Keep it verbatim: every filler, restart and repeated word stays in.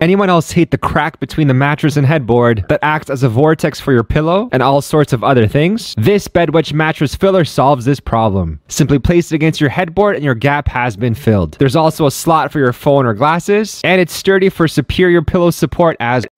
Anyone else hate the crack between the mattress and headboard that acts as a vortex for your pillow and all sorts of other things? This bed wedge mattress filler solves this problem. Simply place it against your headboard and your gap has been filled. There's also a slot for your phone or glasses, and it's sturdy for superior pillow support as